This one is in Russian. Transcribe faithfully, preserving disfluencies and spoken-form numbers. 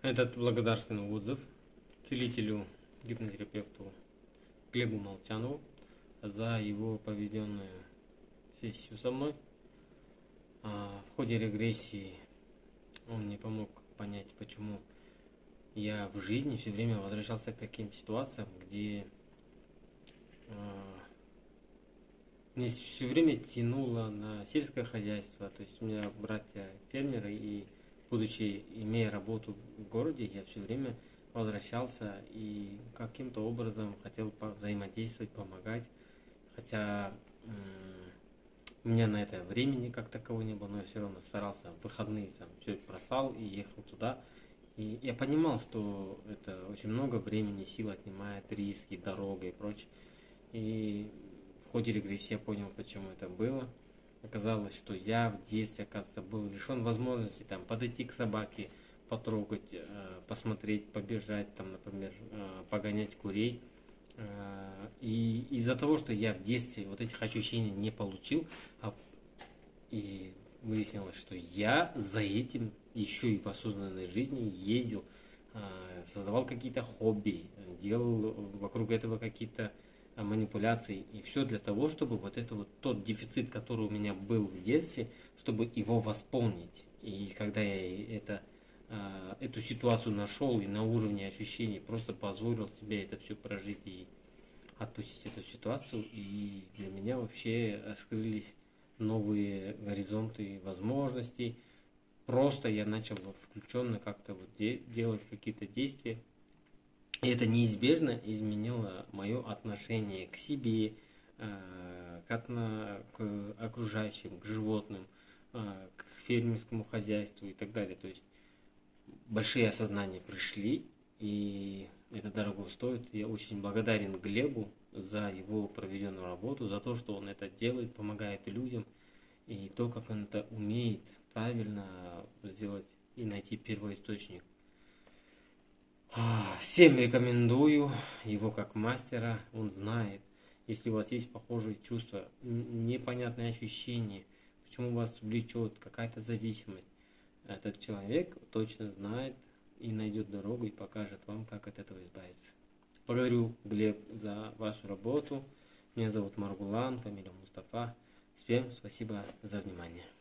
Этот благодарственный отзыв целителю, гипнотерапевту Глебу Молчанову за его проведенную сессию со мной. В ходе регрессии он мне помог понять, почему я в жизни все время возвращался к таким ситуациям, где мне все время тянуло на сельское хозяйство. То есть у меня братья фермеры, и будучи, имея работу в городе, я все время возвращался и каким-то образом хотел взаимодействовать, помогать. Хотя у меня на это времени как такового не было, но я все равно старался в выходные там все это бросал и ехал туда. И я понимал, что это очень много времени, сил отнимает, риски, дорога и прочее. И в ходе регрессии я понял, почему это было. Оказалось, что я в детстве, оказывается, был лишен возможности там подойти к собаке, потрогать, посмотреть, побежать, там, например, погонять курей. И из-за того, что я в детстве вот этих ощущений не получил, и выяснилось, что я за этим еще и в осознанной жизни ездил, создавал какие-то хобби, делал вокруг этого какие-то манипуляции, и все для того, чтобы вот это вот тот дефицит, который у меня был в детстве, чтобы его восполнить. И когда я это, эту ситуацию нашел и на уровне ощущений просто позволил себе это все прожить и отпустить эту ситуацию, и для меня вообще открылись новые горизонты возможностей. Просто я начал включенно как-то вот де- делать какие-то действия. И это неизбежно изменило мое отношение к себе, к, отно, к окружающим, к животным, к фермерскому хозяйству и так далее. То есть большие осознания пришли, и это дорого стоит. Я очень благодарен Глебу за его проведенную работу, за то, что он это делает, помогает людям, и то, как он это умеет правильно сделать и найти первоисточник. Всем рекомендую его как мастера, он знает. Если у вас есть похожие чувства, непонятные ощущения, почему вас влечет какая-то зависимость, этот человек точно знает и найдет дорогу и покажет вам, как от этого избавиться. Благодарю, Глеб, за вашу работу. Меня зовут Маргулан, фамилия Мустафа. Всем спасибо за внимание.